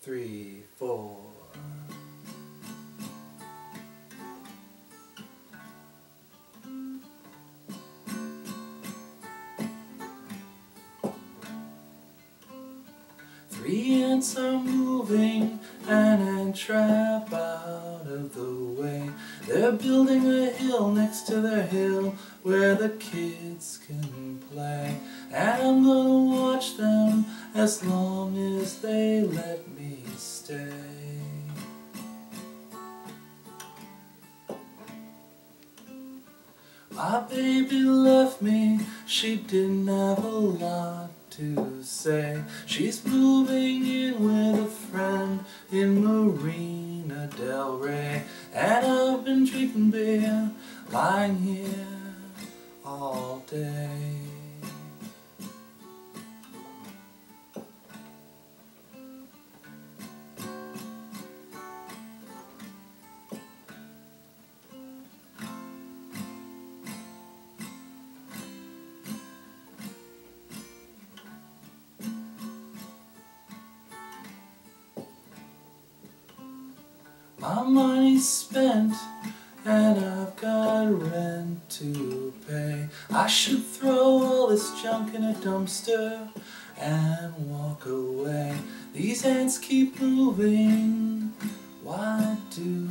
3, 4. Three ants are moving an ant trap out of the way. They're building a hill next to their hill where the kids can play. And I'm gonna watch them as long as they let me stay. My baby left me, she didn't have a lot to say. She's moving in with a friend in Marina Del Rey. And I've been drinking beer, lying here all day. My money's spent and I've got rent to pay. I should throw all this junk in a dumpster and walk away. These ants keep moving, why do